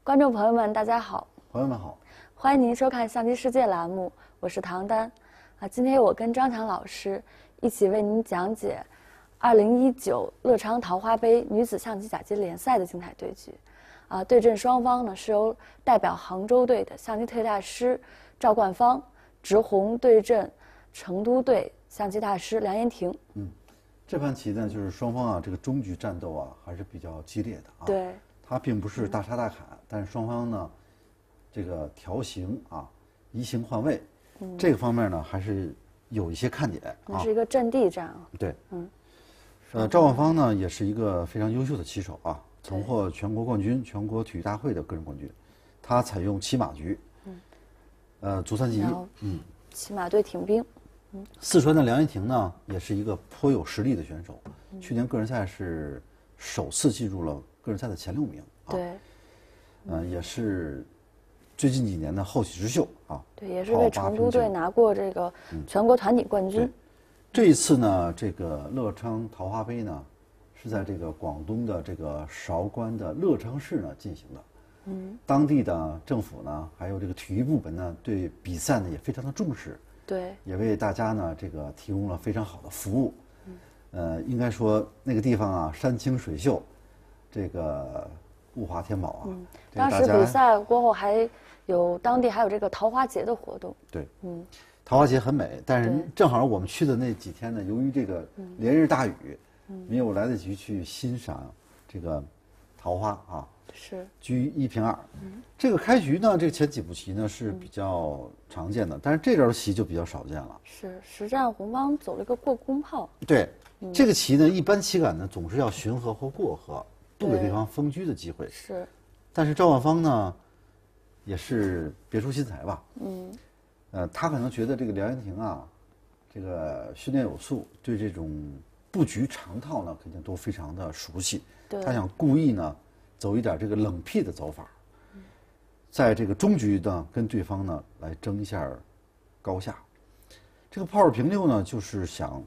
观众朋友们，大家好！ 朋友们好， 欢迎您收看《象棋世界》栏目，我是唐丹。今天我跟张强老师一起为您讲解2019乐昌桃花杯女子象棋甲级联赛的精彩对局。对阵双方呢是由代表杭州队的象棋特大师赵冠芳，直红对阵成都队象棋大师梁延廷。 这盘棋呢，就是双方这个中局战斗还是比较激烈的对， 它并不是大杀大砍，但是双方呢，这个调形移形换位，这个方面呢还是有一些看点那是一个阵地战对，赵冠芳呢也是一个非常优秀的棋手曾获全国冠军、全国体育大会的个人冠军。他采用骑马局，卒3级， 骑马对挺兵。 四川的梁延廷呢，也是一个颇有实力的选手，去年个人赛是首次进入了个人赛的前6名对， 也是最近几年的后起之秀对，也是为成都队拿过这个全国团体冠军。 这一次呢，这个乐昌桃花杯呢，是在这个广东的这个韶关的乐昌市呢进行的。当地的政府呢，还有这个体育部门呢，对比赛呢也非常的重视。 对， 也为大家呢这个提供了非常好的服务。应该说那个地方山清水秀，这个物华天宝当时比赛过后当地还有这个桃花节的活动。 对，桃花节很美，但是正好我们去的那几天呢，由于这个连日大雨，没有来得及去欣赏这个桃花是局1平2。这个开局呢，这个前几步棋呢是比较常见的，但是这招棋就比较少见了。 是实战红方走了一个过宫炮。 对，这个棋呢，一般棋感呢总是要巡河或过河，不给对方封车的机会。 是， 但是赵冠芳呢，也是别出心裁吧。他可能觉得这个梁延廷这个训练有素，对这种布局长套呢，肯定都非常的熟悉。他想故意呢，走一点这个冷僻的走法，在这个中局呢，跟对方呢来争一下高下。这个炮2平6呢，就是想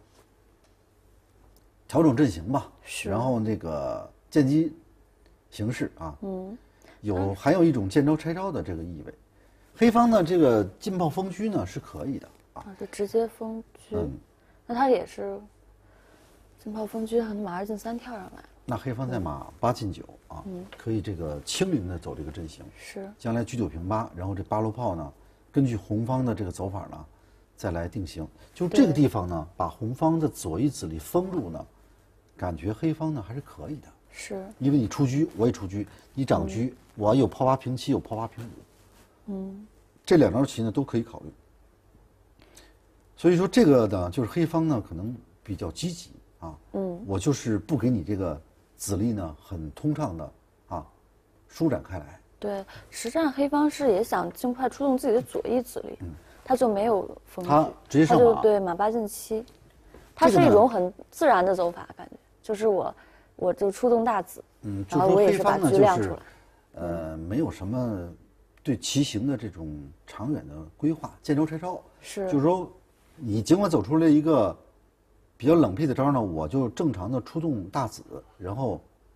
调整阵型吧，然后那个见机行事还有一种见招拆招的这个意味。黑方呢，这个进炮封车呢是可以的就直接封车。那他也是进炮封车，马2进3跳上来。 那黑方在马8进9可以这个轻灵的走这个阵型。 是， 将来车9平8，然后这8路炮呢，根据红方的这个走法呢，再来定型。就这个地方呢，把红方的左翼子力封住呢，感觉黑方呢还是可以的。 是， 因为你出车，我也出车，你长车，我有炮8平7，有炮8平5。这2招棋呢都可以考虑。所以说这个呢，就是黑方呢可能比较积极我就是不给你这个子力呢很通畅的舒展开来。 对，实战黑方是也想尽快出动自己的左翼子力，他就没有封他车， 直接上马， 对，马8进7，它是一种很自然的走法，感觉就是我就出动大子，然后我也是把车亮出来。 没有什么对棋形的这种长远的规划，见招拆招。就是说，你尽管走出来一个比较冷僻的招呢，我就正常的出动大子，然后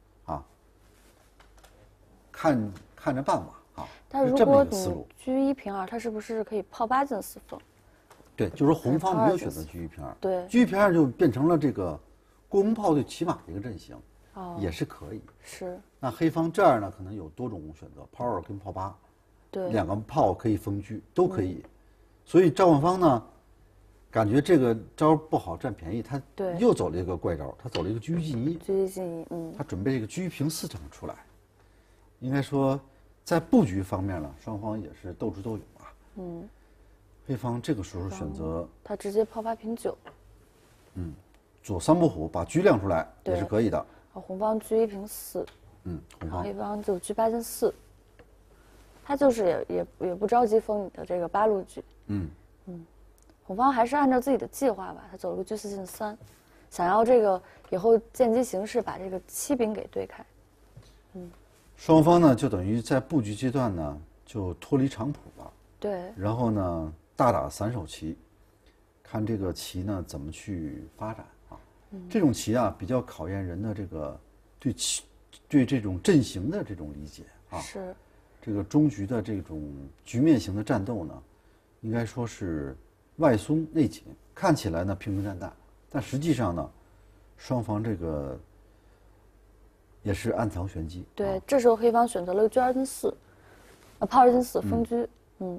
看着办吧但如果你车1平2，它是不是可以炮8进4封？ 对，就是说红方没有选择车1平2， 对， 车1平2就变成了这个过宫炮对骑马的一个阵型，也是可以。 是。 那黑方这样呢，可能有多种选择，炮2跟炮8， 对 ，2个炮可以封车，都可以。所以赵冠芳呢，感觉这个招不好占便宜，他又走了一个怪招，他走了一个车1进1。 车1进1， 他准备这个车1平4整出来。应该说，在布局方面呢，双方也是斗智斗勇黑方这个时候选择他直接炮8平9。 左3步虎把车亮出来也是可以的。 红方车1平4。 红方。 黑方就车8进4。他就是也不着急封你的这个8路车。红方还是按照自己的计划吧，他走了个车4进3，想要这个以后见机行事把这个7兵给对开。 双方呢就等于在布局阶段呢就脱离常谱了。 对。 然后呢大打散手棋，看这个棋呢怎么去发展这种棋比较考验人的这个对这种阵型的这种理解是。 这个中局的这种局面型的战斗呢，应该说是外松内紧，看起来呢平平淡淡，但实际上呢，双方这个也是暗藏玄机。 对，这时候黑方选择了车二进四，炮二进四封车。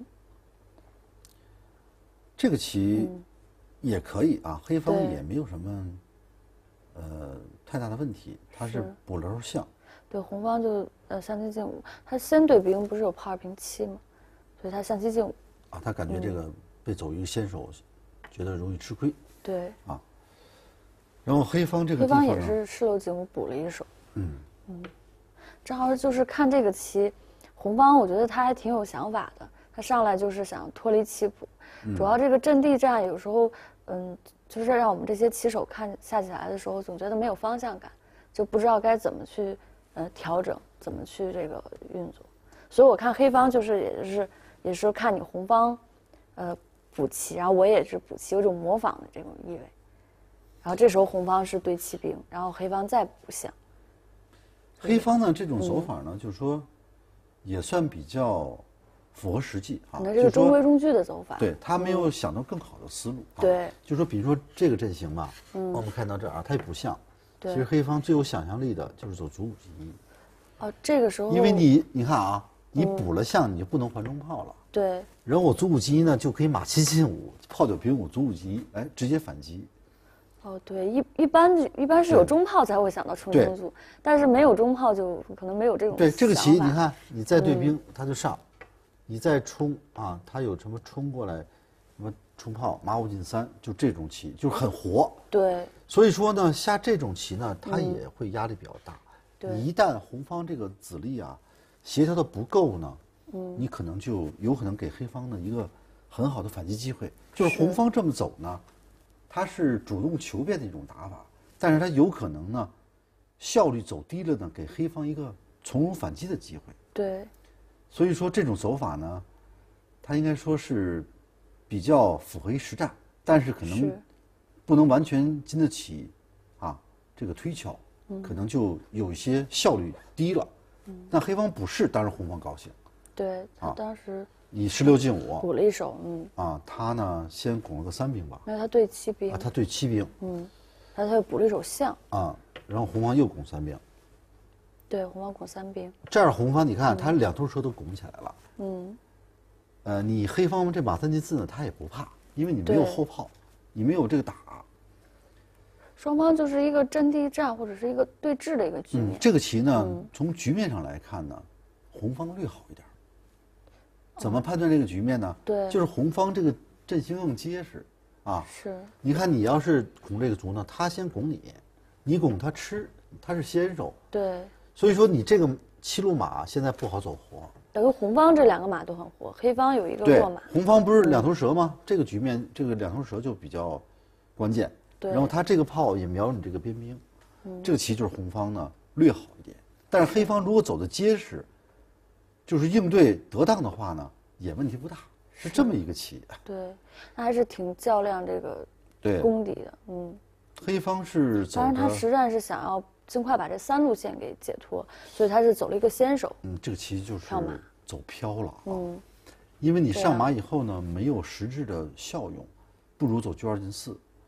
这个棋也可以啊，黑方也没有什么太大的问题，他是补楼象。 对，红方就象棋进五，他先对兵不是有炮二平七吗？所以他象棋进五。 啊，他感觉这个被走一个先手，觉得容易吃亏。 对。 啊。然后黑方这个地方黑方也是士漏进五补了一手。正好就是看这个棋，红方我觉得他还挺有想法的，他上来就是想脱离棋谱，主要这个阵地战有时候就是让我们这些棋手看下起来的时候，总觉得没有方向感，就不知道该怎么去调整，怎么去这个运作。所以我看黑方就是也是看你红方补棋，然后我也是补棋，有种模仿的这种意味。然后这时候红方是对骑兵，然后黑方再补象。 黑方呢这种走法呢，就是说也算比较符合实际啊。 那这个中规中矩的走法。 对，他没有想到更好的思路。 对， 就说比如说这个阵型吧，我们看到这儿啊，它也不像。其实黑方最有想象力的就是走卒5进1。 哦，这个时候。 因为你看啊，你补了象，你就不能还中炮了。 对。 然后我卒5进1呢，就可以马7进5，炮9平5，卒5进1，哎，直接反击。 哦，对，一般是有中炮才会想到冲中卒，但是没有中炮就可能没有这种。 对，这个棋你看，你再对兵，他就上，你再冲啊，他有什么冲过来，什么冲炮马5进3，就这种棋就是很活。 对。 所以说呢，下这种棋呢，他也会压力比较大。 对。 一旦红方这个子力啊协调的不够呢，你可能就有可能给黑方呢一个很好的反击机会。就是红方这么走呢。他是主动求变的一种打法，但是他有可能呢，效率走低了呢，给黑方一个从容反击的机会。 对， 所以说这种走法呢，他应该说是比较符合于实战，但是可能不能完全经得起啊这个推敲，可能就有一些效率低了。但黑方补士，当然红方高兴。 对，他当时。 你16进5 补了一手， 他呢先拱了个3兵吧， 没有，他对骑兵， 他对骑兵， 他又补了一手象， 然后红方又拱3兵， 对，红方拱3兵， 这样红方你看他两头蛇都拱起来了，你黑方这马3进4呢，他也不怕，因为你没有后炮，你没有这个打， 双方就是一个阵地战或者是一个对峙的一个局面。 这个棋呢，从局面上来看呢，红方略好一点。怎么判断这个局面呢？ 对， 就是红方这个阵型更结实， 是。 你看，你要是拱这个卒呢，他先拱你，你拱他吃，他是先手。 对。 所以说你这个7路马现在不好走活。 等于红方这2个马都很活，黑方有一个弱马。 红方不是两头蛇吗？这个局面，这个两头蛇就比较关键。 对。 然后他这个炮也瞄你这个边兵，这个棋就是红方呢略好一点，但是黑方如果走的结实。就是应对得当的话呢，也问题不大，是这么一个棋。 对，那还是挺较量这个功底的。 黑方是走的， 当然他实战是想要尽快把这3路线给解脱，所以他是走了一个先手。 这个棋就是走飘了啊。 因为你上马以后呢，没有实质的效用，不如走车2进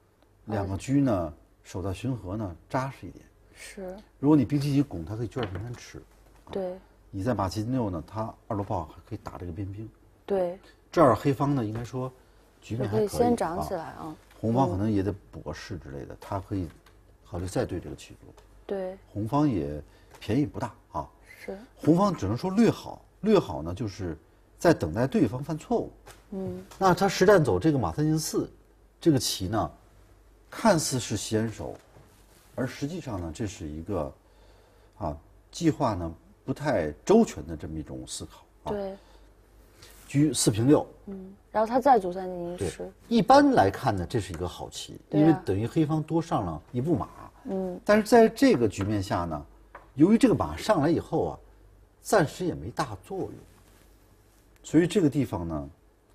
4，2个车呢守在巡河呢扎实一点。 是。 如果你兵7进拱，它可以车2平3吃。 对。 你在马7进6呢，他2路炮还可以打这个边兵。 对， 这儿黑方呢，应该说局面还可以先涨起来啊。 红方可能也得补个士之类的，他可以考虑再对这个棋路。 对， 红方也便宜不大啊。 是。 红方只能说略好，略好呢，就是在等待对方犯错误。那他实战走这个马3进4，这个棋呢，看似是先手，而实际上呢，这是一个计划呢。不太周全的这么一种思考对， 车4平6， 然后他再卒3进1吃。 一般来看呢，这是一个好棋，因为等于黑方多上了一步马。但是在这个局面下呢，由于这个马上来以后暂时也没大作用，所以这个地方呢，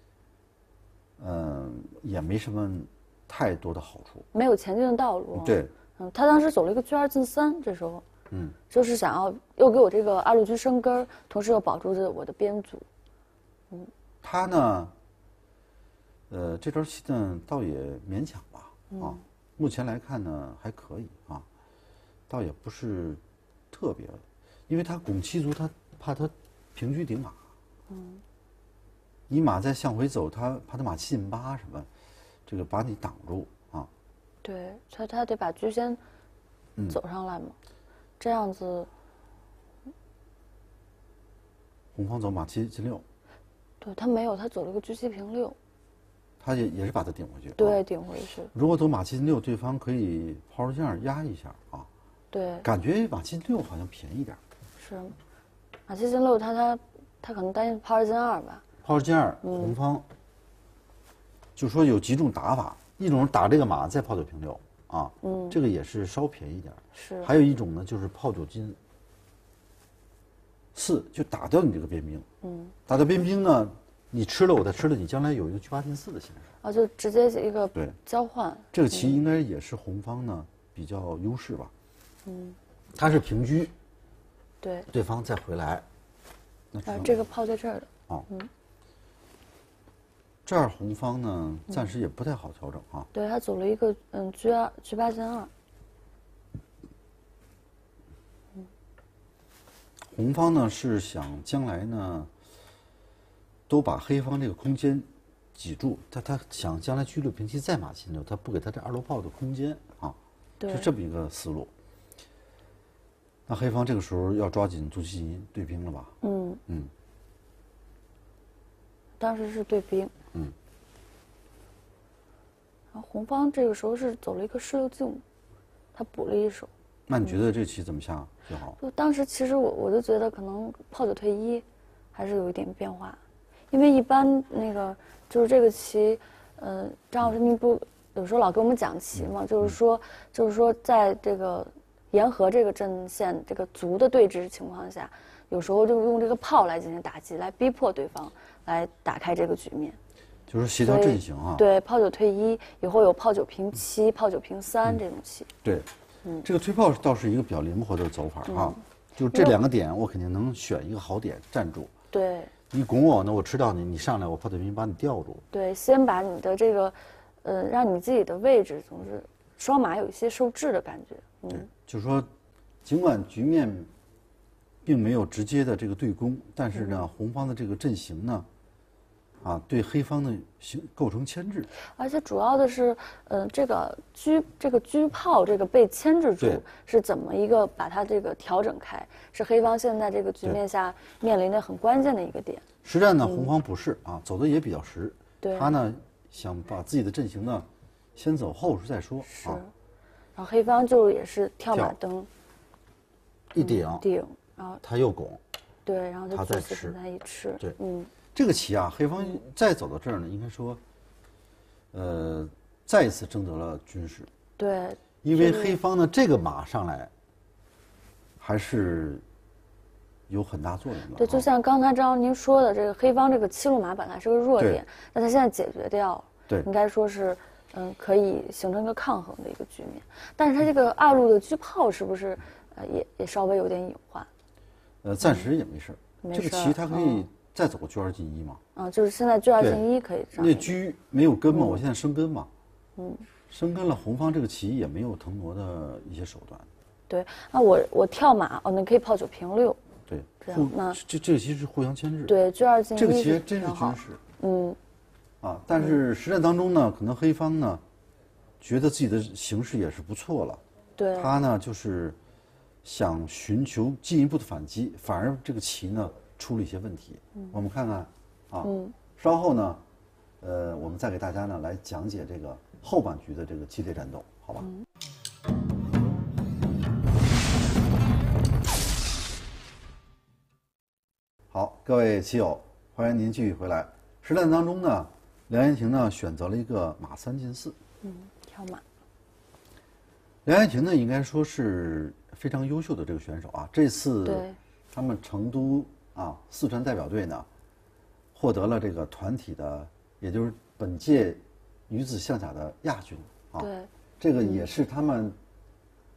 也没什么太多的好处， 没有前进的道路。 对， 他当时走了一个车2进3，这时候。 就是想要又给我这个二路车生根儿，同时又保住着我的边阻。 他呢，这招棋呢倒也勉强吧，目前来看呢还可以啊，倒也不是特别，因为他拱七卒，他怕他平车顶马，你马再向回走，他怕他马七进八什么，这个把你挡住啊。 对，他得把车先走上来嘛，这样子。 红方走马七进六。 对他没有，他走了个车七平六。 他也是把他顶回去。 对，顶回去。 如果走马七进六，对方可以抛出将压一下啊。 对。 感觉马七进六好像便宜点。 是，马七进六，他可能担心抛二进二吧。 抛二进二，红方就说有几种打法，一种是打这个马再炮九平六啊，这个也是稍便宜点。 是。 还有一种呢，就是炮九进四，就打掉你这个边兵。打掉边兵呢，你吃了我再吃了你，将来有一个车八进四的形式。 啊，就直接一个对交换。 这个棋应该也是红方呢比较优势吧。他是平车。 对。 对方再回来。 这个炮在这儿的。 这儿红方呢，暂时也不太好调整啊。 对他走了一个车八进二。 红方呢是想将来呢，都把黑方这个空间挤住，他想将来车六平七再马七六，他不给他这二路炮的空间啊，是这么一个思路。那黑方这个时候要抓紧卒七进一对兵了吧？ 当时是对兵。然后红方这个时候是走了一个士六进五，他补了一手。 那你觉得这棋怎么下最好？ 就当时其实我就觉得可能炮九退一，还是有一点变化，因为一般那个就是这个棋，张老师您不有时候老给我们讲棋嘛，就是说在这个沿河这个阵线这个卒的对峙情况下，有时候就用这个炮来进行打击，来逼迫对方来打开这个局面。 就是协调阵型啊。 对，炮九退一以后有炮九平七、炮九平三这种棋。 对。这个推炮倒是一个比较灵活的走法啊，就这两个点我肯定能选一个好点站住。 对， 你拱我呢，我吃掉你，你上来我炮对兵把你吊住。 对，先把你的这个，让你自己的位置总是双马有一些受制的感觉。 对，就是说，尽管局面并没有直接的这个对攻，但是呢，红方的这个阵型呢，对黑方的构成牵制。而且主要的是，这个车炮这个被牵制住是怎么一个把它这个调整开，是黑方现在这个局面下面临的很关键的一个点。 实战呢，红方不是走的也比较实。 对。 他呢想把自己的阵型呢先走后势再说。 是。然后黑方就也是跳马蹬， 一顶， 然后他又拱。 对，然后他再吃， 他一吃。 对，这个棋黑方再走到这儿呢，应该说，再一次争得了军事。 对， 因为黑方呢这个马上来，还是有很大作用的。 对，就像刚才张您说的，这个黑方这个七路马本来是个弱点，但他现在解决掉了， 对， 应该说是可以形成一个抗衡的一个局面。但是他这个二路的车炮是不是也稍微有点隐患？ 暂时也没事。这个棋它可以再走个车二进一嘛？ 就是现在车二进一可以上。 那车没有根嘛，我现在生根嘛。生根了，红方这个棋也没有腾挪的一些手段。 对，那我跳马，那可以炮九平六。 对， 这样那这个棋是互相牵制。 对，车二进一。 这个棋真是军事。但是实战当中呢，可能黑方呢，觉得自己的形势也是不错了。 对。 他呢就是想寻求进一步的反击，反而这个棋呢出了一些问题。我们看看稍后呢，我们再给大家呢来讲解这个后半局的这个激烈战斗，好吧？好，各位棋友，欢迎您继续回来。实战当中呢，梁彦廷呢选择了一个马三进四， 跳马。 梁彦廷呢，应该说是非常优秀的这个选手啊。这次他们成都四川代表队呢，获得了这个团体的，也就是本届女子象甲的亚军啊。 对， 这个也是他们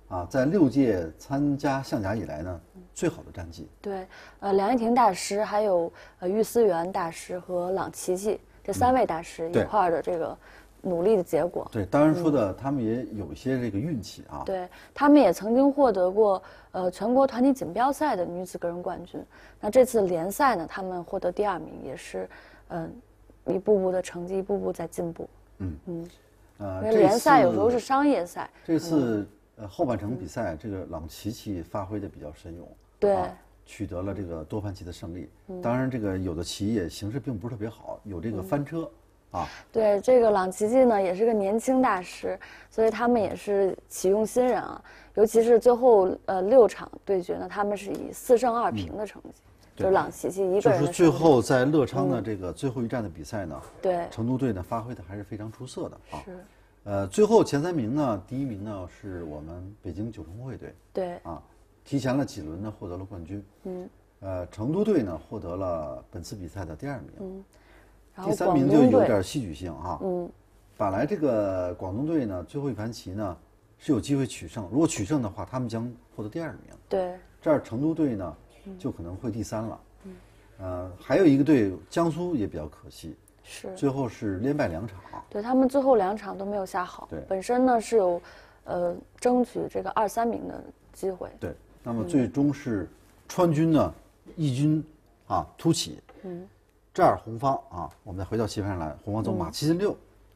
在6届参加象甲以来呢，最好的战绩。 对，梁燕婷大师，还有玉思源大师和郎琪琪这3位大师一块儿的这个努力的结果。 对，当然说的他们也有一些这个运气啊。 对，他们也曾经获得过全国团体锦标赛的女子个人冠军。那这次联赛呢，他们获得第2名，也是一步步的成绩，一步步在进步。因为联赛有时候是商业赛。 这次后半程比赛，这个郎琪琪发挥的比较神勇， 对， 取得了这个多盘棋的胜利。当然，这个有的棋也形势并不是特别好，有这个翻车。 对，这个郎琪琪呢也是个年轻大师，所以他们也是启用新人啊。尤其是最后6场对决呢，他们是以4胜2平的成绩，就是郎琪琪一个人。 就是最后在乐昌的这个最后一站的比赛呢， 对， 成都队呢发挥的还是非常出色的啊。 是。 最后前3名呢，第1名呢是我们北京九重会队， 对提前了几轮呢获得了冠军。成都队呢获得了本次比赛的第2名。第3名就有点戏剧性哈。本来这个广东队呢最后一盘棋呢是有机会取胜，如果取胜的话，他们将获得第2名。 对， 这儿成都队呢就可能会第3了。还有一个队江苏也比较可惜， 是最后是连败2场。 对，他们最后2场都没有下好。 对， 本身呢是有争取这个2、3名的机会。 对，那么最终是川军呢一军突起。这儿红方我们再回到棋盘上来，红方走马7进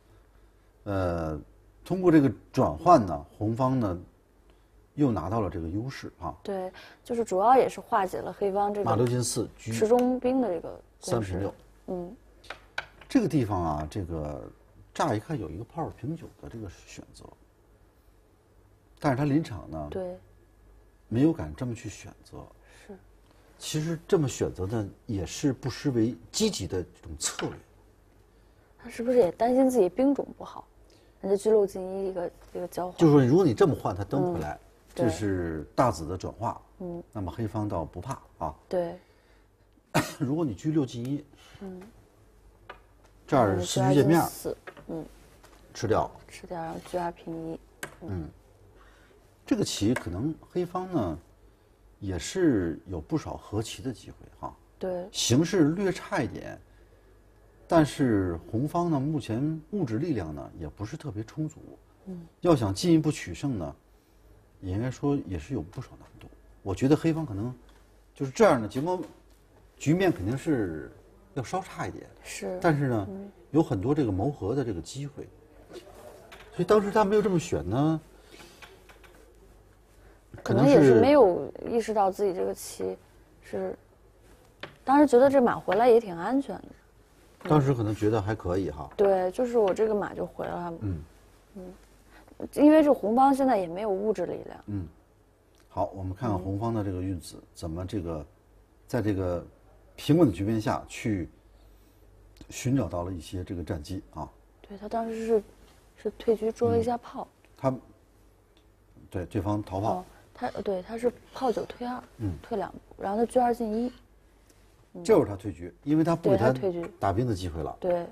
6。通过这个转换呢，红方呢又拿到了这个优势对，就是主要也是化解了黑方这个马6进4 持中兵的这个 3平6。这个地方这个乍一看有一个炮2平9的这个选择，但是他临场呢， 对， 没有敢这么去选择。 是， 其实这么选择呢，也是不失为积极的这种策略。 他是不是也担心自己兵种不好？人家居6进1一个交换。 就是说，如果你这么换，他登回来，这是大子的转化。那么黑方倒不怕对。 如果你居6进1，这儿4局界面 ，4， 吃掉， 然后居2平1。 这个棋可能黑方呢，也是有不少和棋的机会对， 形势略差一点，但是红方呢，目前物质力量呢也不是特别充足。要想进一步取胜呢，也应该说也是有不少难度。我觉得黑方可能就是这样的，尽管局面肯定是要稍差一点，但是呢，有很多这个谋和的这个机会。所以当时他没有这么选呢， 可能也是没有意识到自己这个棋是，当时觉得这马回来也挺安全的。 当时可能觉得还可以对，就是我这个马就回来了。因为这红方现在也没有物质力量。 好，我们看看红方的这个运子怎么这个，在这个平稳的局面下去寻找到了一些这个战机对，他当时是退局捉了一下炮。 对方逃炮。 他是炮9退2，退2步，然后他居2进1。 这会儿他退局，因为他不给他退局打兵的机会了。 对，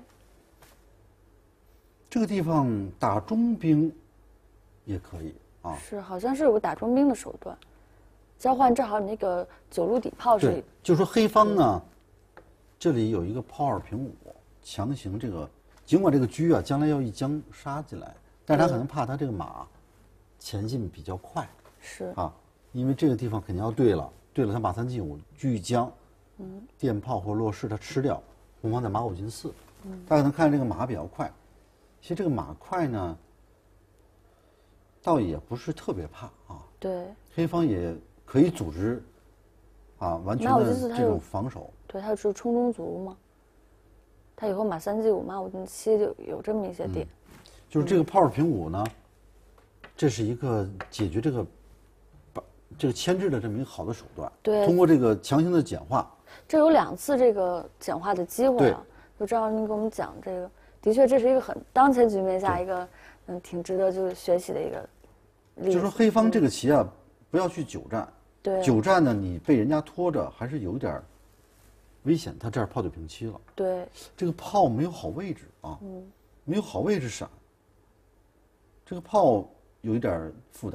这个地方打中兵也可以是，好像是有个打中兵的手段，交换正好你那个9路底炮是。 对，就说黑方呢，这里有一个炮2平5，强行这个，尽管这个车将来要一将杀进来，但是他可能怕他这个马前进比较快。 是因为这个地方肯定要对了他马3进5车一将。电炮或落士他吃掉，红方在马5进4。他可能看这个马比较快，其实这个马快呢，倒也不是特别怕对， 黑方也可以组织完全的这种防守。 对，他是冲中卒嘛，他以后马3进5马5进7就有这么一些点。 就是这个炮2平5呢，这是一个解决这个牵制的这么一个好的手段。 对， 通过这个强行的简化。 这有2次这个简化的机会就正好您给我们讲这个，的确这是一个很当前局面下一个挺值得就是学习的一个例子。 就说黑方这个棋不要去久战。 对， 久战呢，你被人家拖着还是有点危险。他这儿炮9平7了。 对， 这个炮没有好位置没有好位置闪，这个炮有一点负担。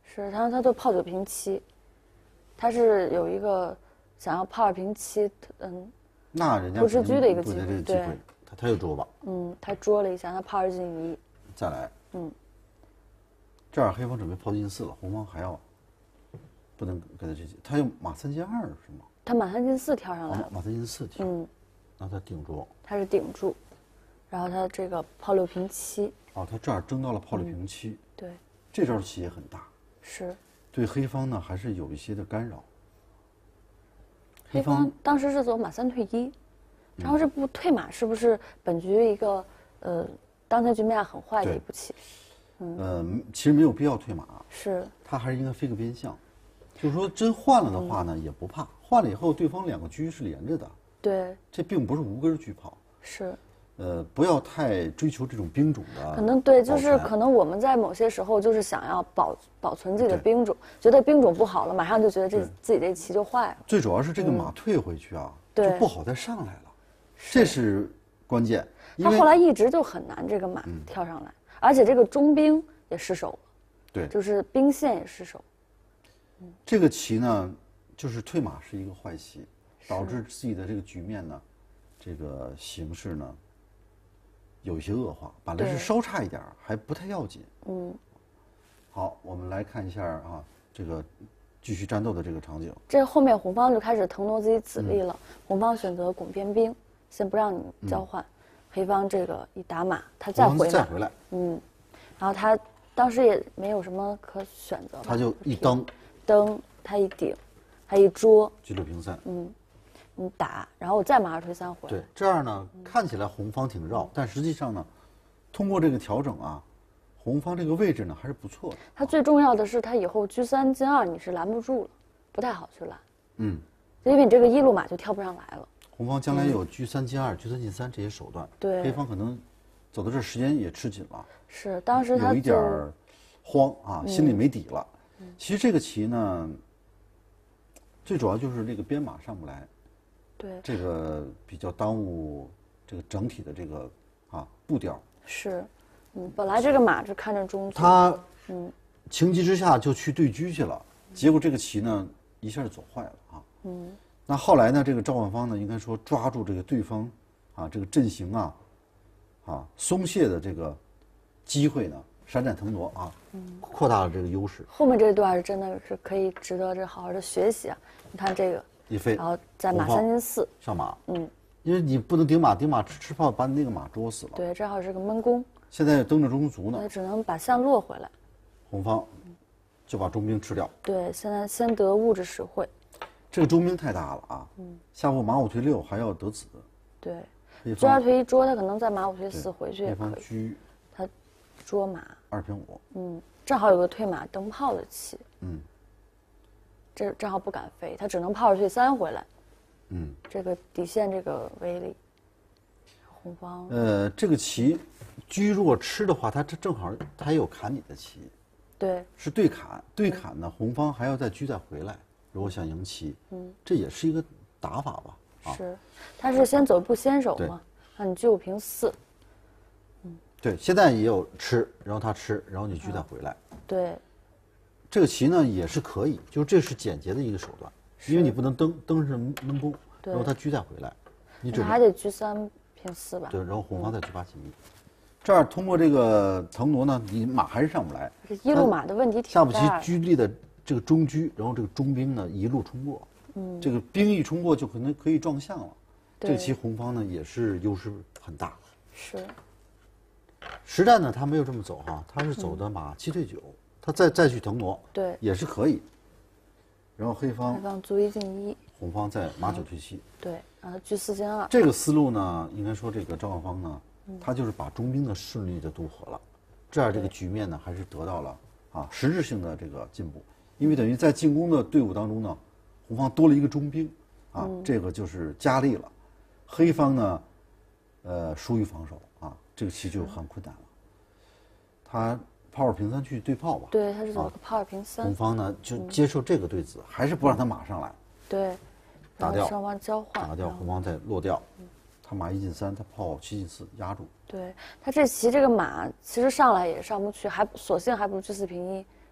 是他都炮9平7，他是有一个想要炮2平7， 那人家不知车的一个机会， 对， 他有捉吧？ 他捉了一下，他炮2进1， 再来，这样黑方准备炮进4了，红方还要不能给他这些，他用马3进2是吗？ 他马3进4跳上来了， 马3进4跳，那他顶住， 他是顶住，然后他这个炮6平7， 哦，他这儿争到了炮6平7， 对， 这招棋也很大， 是对黑方呢还是有一些的干扰。 黑方当时是走马3退1，然后这步退马是不是本局一个当前局面很坏的一步棋？ 其实没有必要退马， 是他还是应该飞个边象，就是说真换了的话呢，也不怕，换了以后对方2个车是连着的， 对， 这并不是无根车炮， 是。 不要太追求这种兵种的。 可能对，就是可能我们在某些时候就是想要保存自己的兵种，觉得兵种不好了，马上就觉得自己这棋就坏了。 最主要是这个马退回去啊，就不好再上来了， 这是关键。 他后来一直就很难这个马跳上来，而且这个中兵也失手了， 对， 就是兵线也失手。 这个棋呢，就是退马是一个坏棋，导致自己的这个局面呢，这个形势呢。有一些恶化，本来是稍差一点，还不太要紧。好，我们来看一下啊，这个继续战斗的这个场景。 这后面红方就开始腾挪自己子力了，红方选择拱边兵，先不让你交换。黑方这个一打马，他再回来。 然后他当时也没有什么可选择， 他就一蹬， 他一顶，他一捉， 车6平3。 你打，然后我再马2推3回。 对，这样呢看起来红方挺绕，但实际上呢，通过这个调整啊，红方这个位置呢还是不错的。 它最重要的是，它以后车3进2你是拦不住了，不太好去拦。因为你这个1路马就跳不上来了。 红方将来有车3进2、车3进3这些手段， 对， 黑方可能走到这时间也吃紧了。 是，当时他有一点慌啊，心里没底了。其实这个棋呢，最主要就是这个边马上不来。 对， 这个比较耽误这个整体的这个步调。 是，本来这个马就看着中， 他情急之下就去对车去了，结果这个棋呢一下就走坏了啊。那后来呢，这个赵万芳呢，应该说抓住这个对方这个阵型松懈的这个机会呢，闪展腾挪扩大了这个优势。 后面这段真的是可以值得这好好的学习啊！你看这个。 一飞， 然后再马3进4 上马，因为你不能顶马吃炮把你那个马捉死了。 对，正好是个闷弓。 现在蹬着中卒呢， 那只能把象落回来。 红方就把中兵吃掉。 对，现在先得物质实惠。 这个中兵太大了啊！下步马5推6还要得子。 对，车2推1捉，他可能再马5推4回去也可以。 黑方车， 他捉马 2平5。 正好有个退马蹬炮的棋。这正好不敢飞，他只能炮2退3回来。这个底线这个威力，红方。 这个棋，车如果吃的话，它这正好它也有砍你的棋。 对。 是对砍，对砍呢，红方还要再车再回来，如果想赢棋，这也是一个打法吧。 是，他是先走一步先手嘛，让你车5平4。 对，现在也有吃，然后他吃，然后你车再回来。 对。 这个棋呢也是可以，就是这是简洁的一个手段，因为你不能蹬是闷弓，然后他车再回来，你还得车3平4吧？ 对，然后红方再车8进1，这样通过这个腾挪呢，你马还是上不来。 这1路马的问题挺大。 下步棋车立的这个中车，然后这个中兵呢一路冲过，这个兵一冲过就可能可以撞象了。这个棋红方呢也是优势很大。 是。 实战呢他没有这么走他是走的马7退9。他再去腾挪， 对， 也是可以。然后黑方卒1进1， 红方在马9退7， 对，然后车4进2。 这个思路呢，应该说这个赵万芳呢，他就是把中兵的顺利的渡河了，这样这个局面呢还是得到了实质性的这个进步，因为等于在进攻的队伍当中呢，红方多了一个中兵这个就是加力了。黑方呢，疏于防守这个棋就很困难了。他炮2平3去对炮吧， 对，他是走个炮2平3。 红方呢就接受这个对子，还是不让他马上来， 对， 打掉， 双方交换， 打掉，红方再落掉，他马1进3，他炮7进4压住。 对他这棋这个马其实上来也上不去，还索性还不如车4平1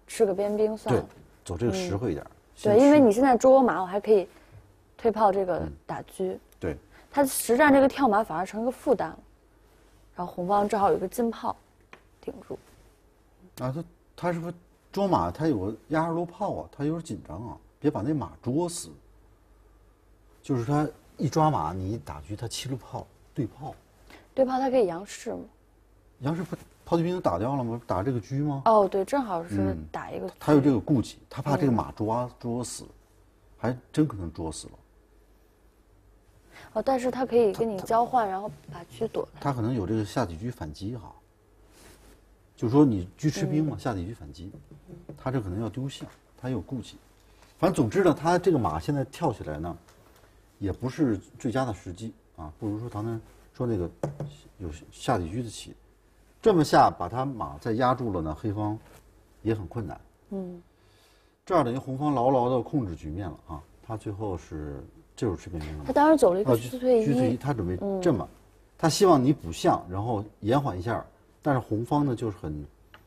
吃个边兵算了。 对，走这个实惠一点。 对，因为你现在捉我马，我还可以退炮这个打车。 对， 他实战这个跳马反而成一个负担了。然后红方正好有一个金炮顶住。 啊，他是不是捉马？他有个压二路炮啊，他有点紧张啊，别把那马捉死。就是他一抓马，你一打车，他7路炮对炮。 对炮他可以扬士吗？ 杨氏炮骑兵都打掉了吗？打这个车吗？ 哦，对，正好是打一个。 他有这个顾忌，他怕这个马捉死，还真可能捉死了。 哦，但是他可以跟你交换，然后把车躲开。 他可能有这个下底车反击哈，就是说你车吃兵嘛，下底车反击，他这可能要丢象，他有顾忌。反正总之呢，他这个马现在跳起来呢，也不是最佳的时机啊，不如说唐丹说那个有下底车的棋，这么下把他马再压住了呢，黑方也很困难。这样等于红方牢牢的控制局面了啊，他最后是这手吃边兵了。 他当时走了一个车退一， 他准备这么，他希望你补象，然后延缓一下，但是红方呢就是很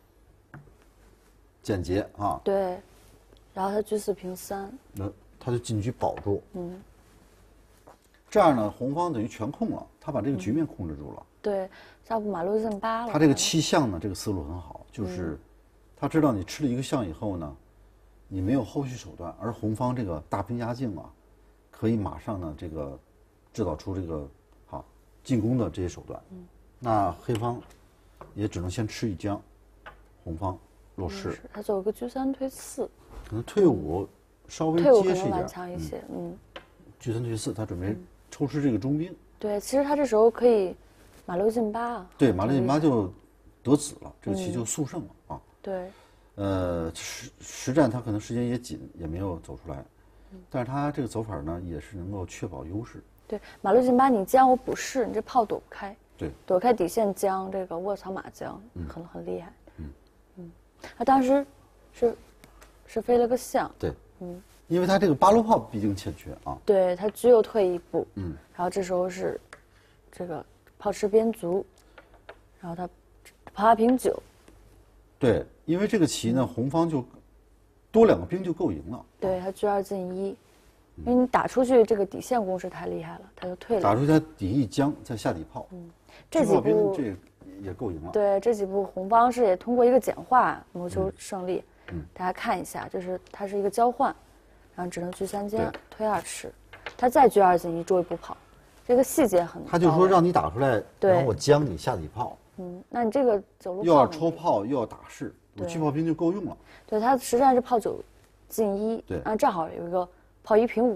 简洁啊。 对，然后他车4平3， 那他就进车保住。这样呢，红方等于全控了，他把这个局面控制住了。 对，下步马路进8了。 他这个7象呢，这个思路很好，就是他知道你吃了一个象以后呢，你没有后续手段，而红方这个大兵压境啊，可以马上呢这个制造出这个好进攻的这些手段。那黑方也只能先吃一将，红方落势。 他走个车3推4， 可能退5稍微退5可结实一点， 能顽强一些。 车3退4，他准备抽吃这个中兵。 对，其实他这时候可以马六进8啊。 对，马六进8就得子了，这个棋就速胜了啊。 对。 实战他可能时间也紧，也没有走出来，但是他这个走法呢，也是能够确保优势。 对，马六进8，你将我补士，你这炮躲不开。 对， 躲开底线将，这个卧槽马将，很厉害。他当时是飞了个象。 对，因为他这个8路炮毕竟欠缺啊。 对，他只有退一步。然后这时候是这个炮吃边卒，然后他炮8平9。 对，因为这个棋呢，红方就多2个兵就够赢了。 对，他车2进1，因为你打出去这个底线攻势太厉害了，他就退了。 打出去他底一将，再下底炮。 这几步这也够赢了。 对，这几步红方是也通过一个简化谋求胜利。大家看一下，就是它是一个交换，然后只能车3将推2吃，他再车2进1捉一步跑，这个细节很。 他就说让你打出来，然后我将你下底炮。 那你这个走路又要抽炮又要打士，我车炮兵就够用了。 对，他实战是炮9进1， 对， 正好有一个炮1平5。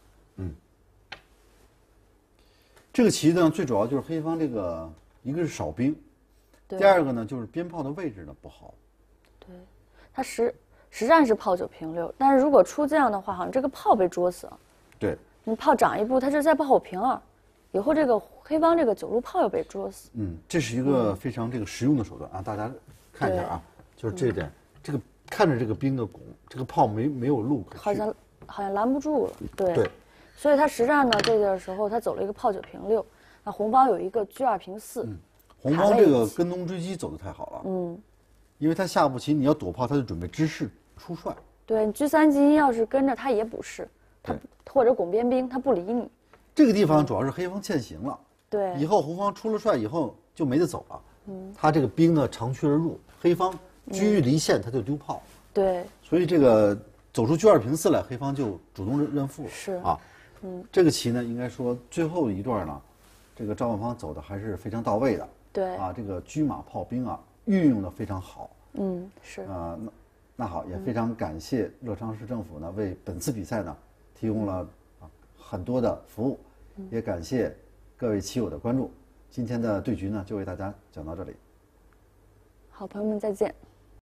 这个棋呢，最主要就是黑方这个一个是少兵，第二个呢就是鞭炮的位置呢不好。 对，他实战是炮9平6，但是如果出这样的话，好像这个炮被捉死了。 对， 你炮长一步，他是再炮5平2，以后这个黑方这个9路炮又被捉死。 这是一个非常这个实用的手段啊，大家看一下啊，就是这一点，这个看着这个兵的拱，这个炮没有路可去， 好像拦不住了。对。所以他实战呢，这个时候他走了一个炮9平6，那红方有一个车2平4。 红方这个跟踪追击走得太好了。因为他下步棋你要躲炮，他就准备支士出帅。 对，你车3进1要是跟着他也补士，他或者拱边兵，他不理你。 这个地方主要是黑方欠行了。 对。 以后红方出了帅以后就没得走了。他这个兵呢长驱而入，黑方车离线他就丢炮。 对。 所以这个走出车2平4来，黑方就主动认负了。 是啊。这个棋呢，应该说最后一段呢，这个赵万芳走的还是非常到位的。 对啊，这个车马炮兵啊，运用的非常好。 是。 那好，也非常感谢乐昌市政府呢，为本次比赛呢提供了很多的服务，也感谢各位棋友的关注。今天的对局呢，就为大家讲到这里。 好，朋友们再见。